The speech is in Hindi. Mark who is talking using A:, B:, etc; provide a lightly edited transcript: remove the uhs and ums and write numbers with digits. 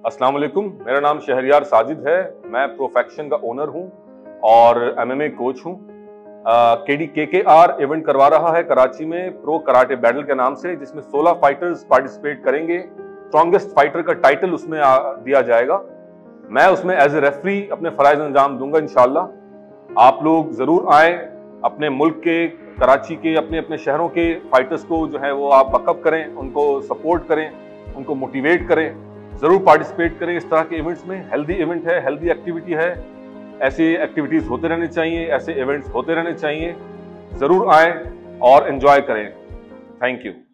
A: अस्सलाम वालेकुम, मेरा नाम शहरियार साजिद है। मैं प्रोफेक्शन का ओनर हूं और एमएमए कोच हूं। KDKKR इवेंट करवा रहा है कराची में प्रो कराटे बैटल के नाम से, जिसमें 16 फाइटर्स पार्टिसिपेट करेंगे। स्ट्रॉन्गेस्ट फाइटर का टाइटल उसमें दिया जाएगा। मैं उसमें एज ए रेफरी अपने फराइज अंजाम दूंगा इंशाल्लाह। आप लोग जरूर आए, अपने मुल्क के, कराची के, अपने अपने शहरों के फाइटर्स को जो है वो आप बकअप करें, उनको सपोर्ट करें, उनको मोटिवेट करें। जरूर पार्टिसिपेट करें इस तरह के इवेंट्स में। हेल्दी इवेंट है, हेल्दी एक्टिविटी है। ऐसी एक्टिविटीज होते रहने चाहिए, ऐसे इवेंट्स होते रहने चाहिए। जरूर आए और एंजॉय करें। Thank you.